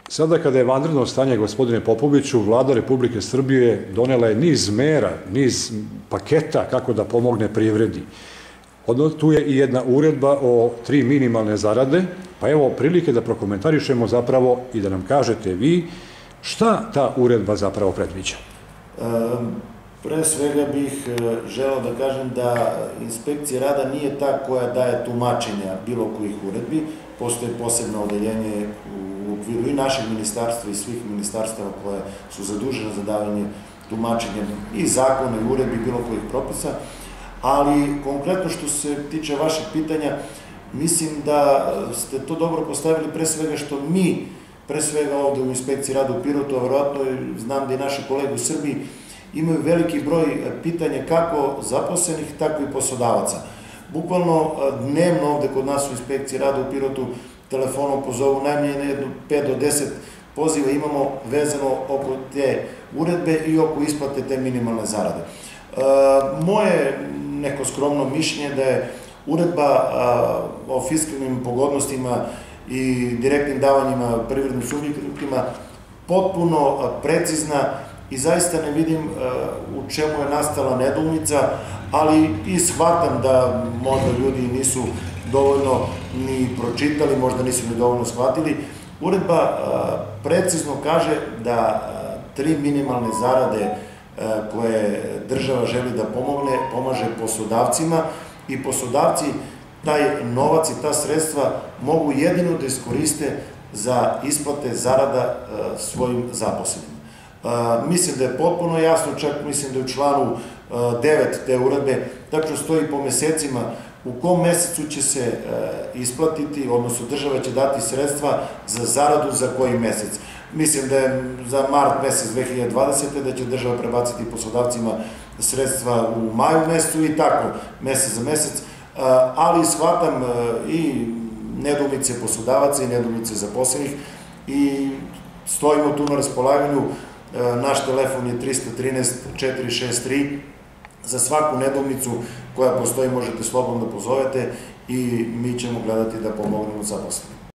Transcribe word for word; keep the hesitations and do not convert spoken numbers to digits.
Sada kada je vanredno stanje, gospodine Popoviću, Vlada Republike Srbije donela je niz mera, niz paketa kako da pomogne privredi. Tu je i jedna uredba o tri minimalne zarade, pa evo prilike da prokomentarišemo zapravo i da nam kažete vi šta ta uredba zapravo predviđa. Pre svega bih želeo da kažem da inspekcija rada nije ta koja daje tumačenja bilo kojih uredbi. Postoje posebno odeljenje u okviru i našeg ministarstva i svih ministarstava koje su zadužene za davanje tumačenja i zakona i uredbi bilo kojih propisa, ali konkretno što se tiče vašeg pitanja, mislim da ste to dobro postavili pre svega što mi, pre svega ovde u inspekciji rada u Pirotu, a verovatno znam da i naši kolege u Srbiji, imaju veliki broj pitanja kako zaposlenih, tako i poslodavaca. Bukvalno dnevno ovde kod nas u inspekciji rada u Pirotu telefonom pozovu najmanje na jednu pet do deset poziva imamo vezano oko te uredbe i oko isplate te minimalne zarade. Moje neko skromno mišljenje da je uredba o fiskalnim pogodnostima i direktnim davanjima privrednim subjektima potpuno precizna i zaista ne vidim u čemu je nastala nedoumica, ali i shvatam da možda ljudi nisu dovoljno ni pročitali, možda nisu ni dovoljno shvatili. Uredba precizno kaže da tri minimalne zarade koje država želi da pomogne, pomaže poslodavcima i poslodavci taj novac i ta sredstva mogu jedino da iskoriste za isplate zarada svojim zaposlenima. Mislim da je potpuno jasno, čak mislim da je u članu devet te uredbe, tačno stoji po mesecima u kom mesecu će se isplatiti, odnosno država će dati sredstva za zaradu za koji mesec. Mislim da je za mart mesec dve hiljade dvadesete. da će država prebaciti poslodavcima sredstva u maju mesecu i tako, mesec za mesec, ali shvatam i nedoumice poslodavaca i nedoumice zaposlenih i stojimo tu na raspolaganju. Naš telefon je tri jedan tri četiri šest tri. Za svaku nedoumicu koja postoji možete slobodno da pozovete i mi ćemo gledati da pomognemo zaposlenima.